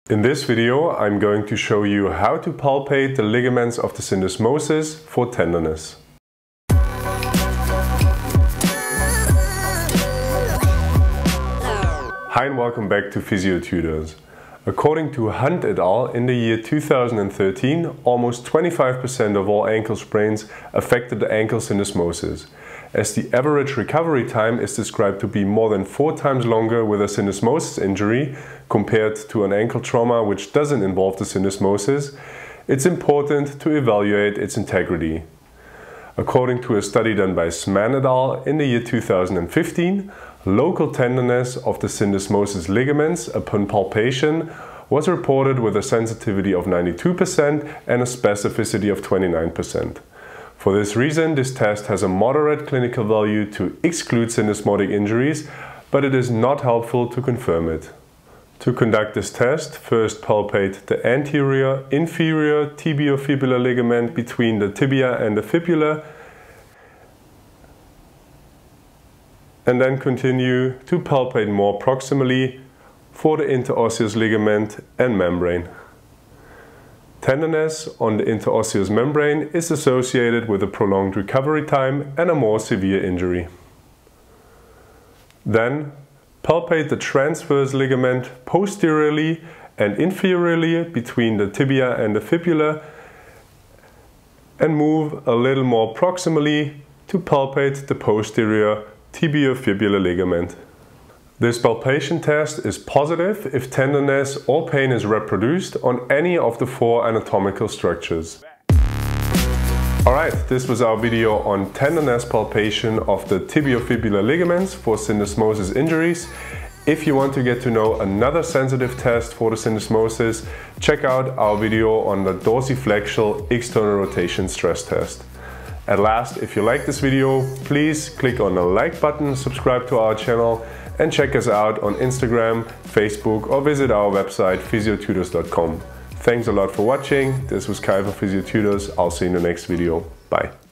In this video, I'm going to show you how to palpate the ligaments of the syndesmosis for tenderness. Hi and welcome back to Physiotutors. According to Hunt et al. In the year 2013, almost 25% of all ankle sprains affected the ankle syndesmosis, as the average recovery time is described to be more than 4 times longer with a syndesmosis injury compared to an ankle trauma which doesn't involve the syndesmosis. It's important to evaluate its integrity. According to a study done by Sman et al. In the year 2015, local tenderness of the syndesmosis ligaments upon palpation was reported with a sensitivity of 92% and a specificity of 29%. For this reason, this test has a moderate clinical value to exclude syndesmotic injuries, but it is not helpful to confirm it. To conduct this test, first palpate the anterior inferior tibiofibular ligament between the tibia and the fibula, and then continue to palpate more proximally for the interosseous ligament and membrane. Tenderness on the interosseous membrane is associated with a prolonged recovery time and a more severe injury. Then palpate the transverse ligament posteriorly and inferiorly between the tibia and the fibula and move a little more proximally to palpate the posterior tibiofibular ligament. This palpation test is positive if tenderness or pain is reproduced on any of the 4 anatomical structures. Alright, this was our video on tenderness palpation of the tibiofibular ligaments for syndesmosis injuries. If you want to get to know another sensitive test for the syndesmosis, check out our video on the dorsiflexial external rotation stress test. At last, if you like this video, please click on the like button, subscribe to our channel, and check us out on Instagram, Facebook, or visit our website physiotutors.com. Thanks a lot for watching. This was Kai for Physiotutors. I'll see you in the next video. Bye.